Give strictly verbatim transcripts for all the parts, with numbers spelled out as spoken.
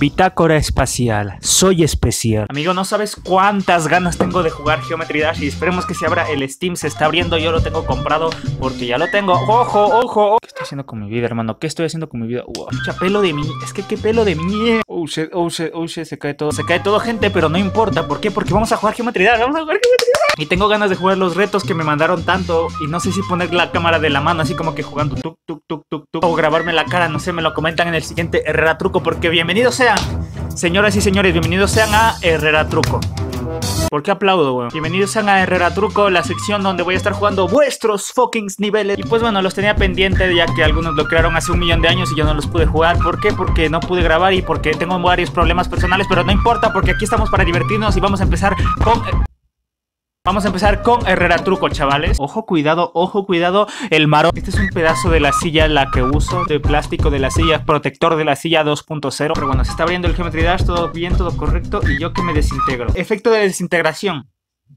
Bitácora espacial. Soy especial. Amigo, no sabes cuántas ganas tengo de jugar Geometry Dash y esperemos que se abra el Steam. Se está abriendo, yo lo tengo comprado porque ya lo tengo. ¡Ojo, ojo! ¿Qué estoy haciendo con mi vida, hermano? ¿Qué estoy haciendo con mi vida? Wow, mucha pelo de mí. Es que qué pelo de mí. Oh shit, oh shit, oh shit. Se cae todo. Se cae todo, gente, pero no importa. ¿Por qué? Porque vamos a jugar Geometry Dash. Vamos a jugar Geometry Dash. Y tengo ganas de jugar los retos que me mandaron tanto. Y no sé si poner la cámara de la mano así como que jugando tuk, tuk, tuk, tuk, tuk. O grabarme la cara, no sé, me lo comentan en el siguiente Herrera Truco. Porque bienvenidos sean, señoras y señores, bienvenidos sean a Herrera Truco. ¿Por qué aplaudo, weón? Bienvenidos sean a Herrera Truco, la sección donde voy a estar jugando vuestros fucking niveles. Y pues bueno, los tenía pendiente ya que algunos lo crearon hace un millón de años y yo no los pude jugar. ¿Por qué? Porque no pude grabar y porque tengo varios problemas personales, pero no importa porque aquí estamos para divertirnos y vamos a empezar con... Vamos a empezar con Herrera Truco, chavales. Ojo, cuidado, ojo, cuidado. El maro. Este es un pedazo de la silla, la que uso, de plástico de la silla, protector de la silla dos punto cero. Pero bueno, se está abriendo el Geometry Dash, todo bien, todo correcto. Y yo que me desintegro. Efecto de desintegración.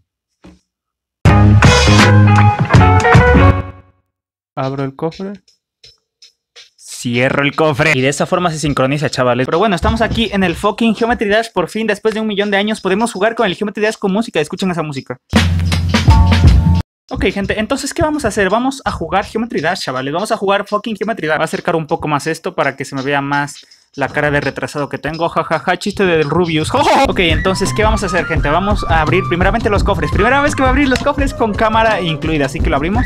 Abro el cofre. Cierro el cofre. Y de esa forma se sincroniza, chavales. Pero bueno, estamos aquí en el fucking Geometry Dash. Por fin, después de un millón de años, podemos jugar con el Geometry Dash con música. Escuchen esa música. Ok, gente, entonces, ¿qué vamos a hacer? Vamos a jugar Geometry Dash, chavales. Vamos a jugar fucking Geometry Dash. Voy a acercar un poco más esto para que se me vea más la cara de retrasado que tengo. Jajaja, ja, ja, chiste del Rubius. Oh, oh. Ok, entonces, ¿qué vamos a hacer, gente? Vamos a abrir primeramente los cofres. Primera vez que voy a abrir los cofres con cámara incluida. Así que lo abrimos.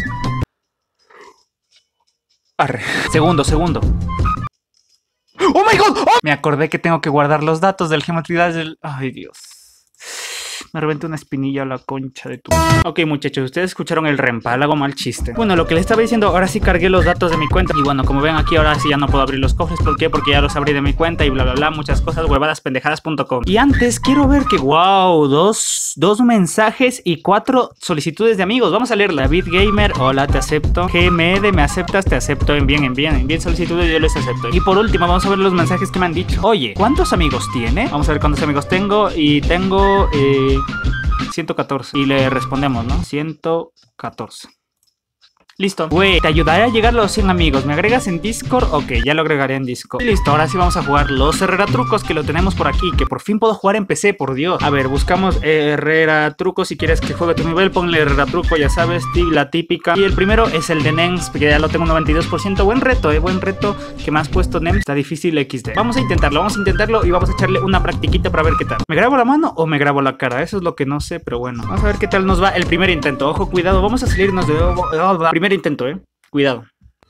Arre. Segundo, segundo. ¡Oh my god! ¡Oh! Me acordé que tengo que guardar los datos del Geometry Dash del... Ay, Dios. Me reventé una espinilla a la concha de tu... Ok, muchachos, ustedes escucharon el reempálago, mal chiste. Bueno, lo que les estaba diciendo, ahora sí cargué los datos de mi cuenta. Y bueno, como ven aquí, ahora sí ya no puedo abrir los cofres. ¿Por qué? Porque ya los abrí de mi cuenta y bla, bla, bla. Muchas cosas, huevadas pendejadas punto com. Y antes quiero ver que, wow, dos, dos mensajes y cuatro solicitudes de amigos. Vamos a leer. David Gamer, hola, te acepto. G M D, me aceptas, te acepto. Envíen, envíen, envíen solicitudes, yo les acepto. Y por último, vamos a ver los mensajes que me han dicho. Oye, ¿cuántos amigos tiene? Vamos a ver cuántos amigos tengo. Y tengo... Eh... ciento catorce. Y le respondemos, ¿no? ciento catorce. Listo. Güey, te ayudaré a llegar a los cien amigos. ¿Me agregas en Discord? Ok, ya lo agregaré en Discord. Listo, ahora sí vamos a jugar los Herrera Trucos, que lo tenemos por aquí. Que por fin puedo jugar en P C, por Dios. A ver, buscamos Herrera Trucos. Si quieres que juegue tu nivel, ponle Herrera Truco, ya sabes, la típica. Y el primero es el de Nems, porque ya lo tengo un noventa y dos por ciento. Buen reto, eh, buen reto que me has puesto, Nems. Está difícil equis de. Vamos a intentarlo, vamos a intentarlo y vamos a echarle una practiquita para ver qué tal. ¿Me grabo la mano o me grabo la cara? Eso es lo que no sé, pero bueno. Vamos a ver qué tal nos va el primer intento. Ojo, cuidado, vamos a salirnos de... Primer intento, eh. Cuidado.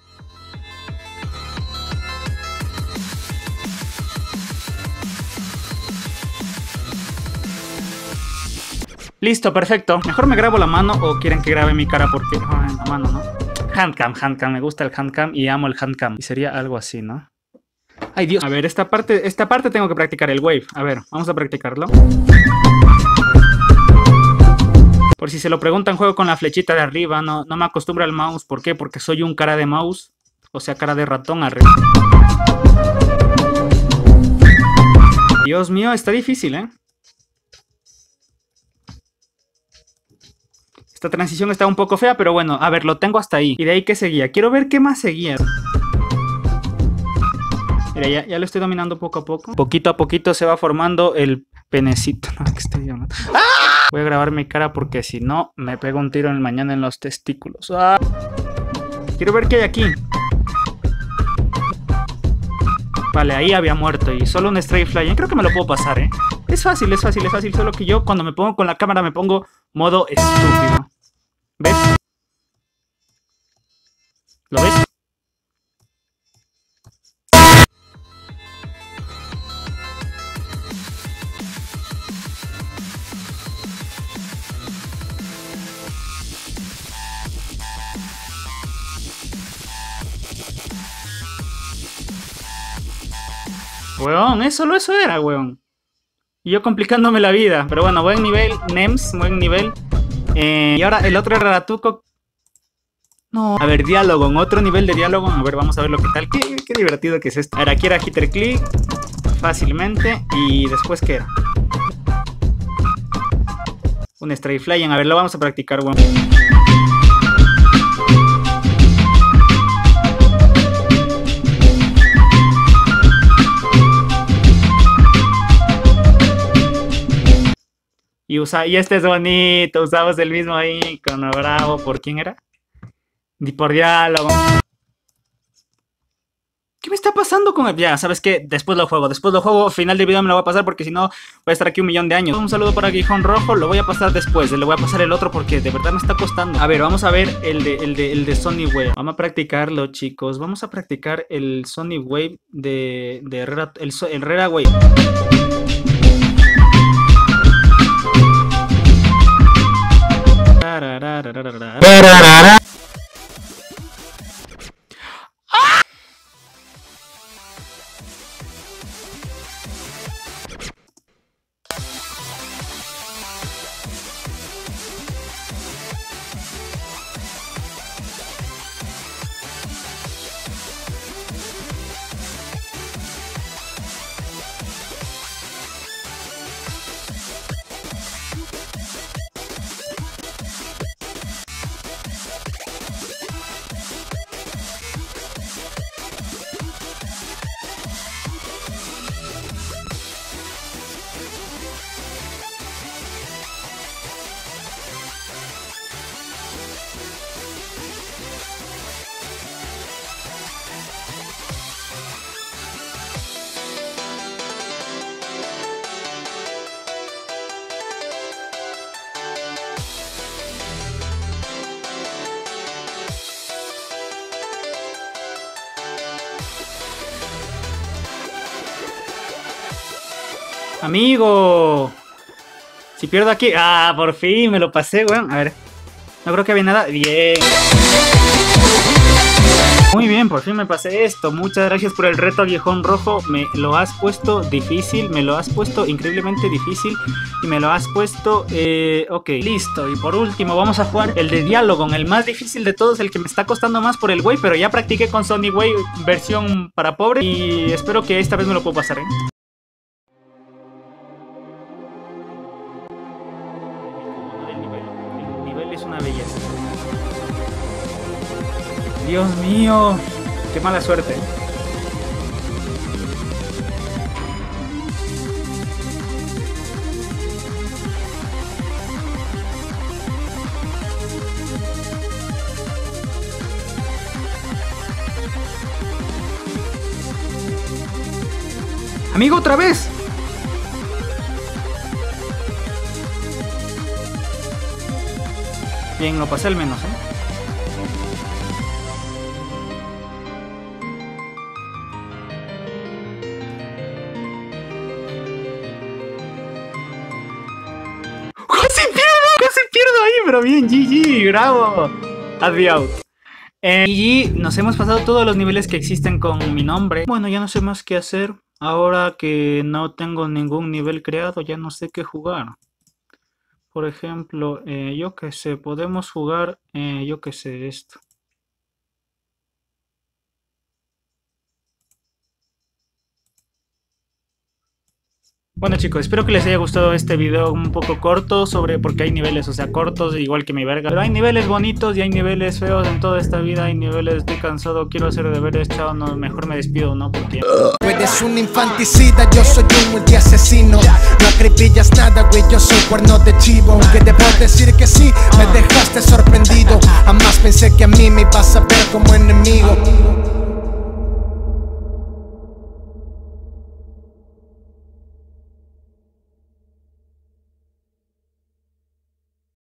Listo, perfecto. Mejor me grabo la mano o quieren que grabe mi cara porque... Ay, la mano, ¿no? Handcam, handcam. Me gusta el handcam y amo el handcam. Y sería algo así, ¿no? Ay, Dios. A ver, esta parte, esta parte tengo que practicar el wave. A ver, vamos a practicarlo. Por si se lo preguntan, juego con la flechita de arriba. No, no me acostumbro al mouse. ¿Por qué? Porque soy un cara de mouse. O sea, cara de ratón arriba. Dios mío, está difícil, ¿eh? Esta transición está un poco fea, pero bueno. A ver, lo tengo hasta ahí. Y de ahí, ¿qué seguía? Quiero ver qué más seguía. Mira, ya, ya lo estoy dominando poco a poco. Poquito a poquito se va formando el penecito. No, ¿qué estoy llamando? ¡Ah! Voy a grabar mi cara porque si no, me pego un tiro en el mañana en los testículos. ¡Ah! Quiero ver qué hay aquí. Vale, ahí había muerto y solo un Stray Flying. Creo que me lo puedo pasar, ¿eh? Es fácil, es fácil, es fácil. Solo que yo cuando me pongo con la cámara me pongo modo estúpido. ¿Ves? ¿Lo ves? Weón, eso, solo eso era, weón. Y yo complicándome la vida. Pero bueno, buen nivel, Nems, buen nivel. Eh, y ahora el otro Herrera Truco. No. A ver, diálogo, en otro nivel de diálogo. A ver, vamos a ver lo que tal. Qué, qué divertido que es esto. A ver, aquí era hitter click. Fácilmente. Y después, ¿qué era? Un Stray Flying. A ver, lo vamos a practicar, weón. Y, usa, y este es bonito, usamos el mismo ahí con Bravo. ¿Por quién era? Ni por diálogo. ¿Qué me está pasando con el...? Ya, ¿sabes qué? Después lo juego, después lo juego, final del video me lo voy a pasar porque si no voy a estar aquí un millón de años. Un saludo para Guijón Rojo, lo voy a pasar después, le voy a pasar el otro porque de verdad me está costando. A ver, vamos a ver el de, el de, el de Sony Wave. Vamos a practicarlo, chicos, vamos a practicar el Sony Wave de, de Herrera, el, el Herrera Wave. Amigo, si pierdo aquí... Ah, por fin me lo pasé, weón. A ver, no creo que había nada. Bien. Muy bien, por fin me pasé esto. Muchas gracias por el reto, Guijón Rojo. Me lo has puesto difícil, me lo has puesto increíblemente difícil. Y me lo has puesto... Eh, ok, listo. Y por último vamos a jugar el de diálogo, el más difícil de todos, el que me está costando más por el Wave. Pero ya practiqué con Sony Wave versión para pobre. Y espero que esta vez me lo puedo pasar, ¿eh? Es una belleza. Dios mío, qué mala suerte. Amigo, otra vez. Bien, lo pasé al menos, ¿eh? ¡Casi pierdo! ¡Casi pierdo ahí! Pero bien, G G, bravo. Adiós. En G G nos hemos pasado todos los niveles que existen con mi nombre. Bueno, ya no sé más qué hacer. Ahora que no tengo ningún nivel creado, ya no sé qué jugar. Por ejemplo, eh, yo qué sé, podemos jugar, eh, yo qué sé, esto. Bueno chicos, espero que les haya gustado este video un poco corto sobre porque hay niveles, o sea, cortos, igual que mi verga. Pero hay niveles bonitos y hay niveles feos en toda esta vida, hay niveles, estoy cansado, quiero hacer deberes, chao, no, mejor me despido, ¿no? Porque... Tú eres un infanticida, yo soy un multiasesino. No acribillas nada, güey, yo soy cuerno de chivo. Aunque debo decir que sí, me dejaste sorprendido. Jamás pensé que a mí me ibas a ver como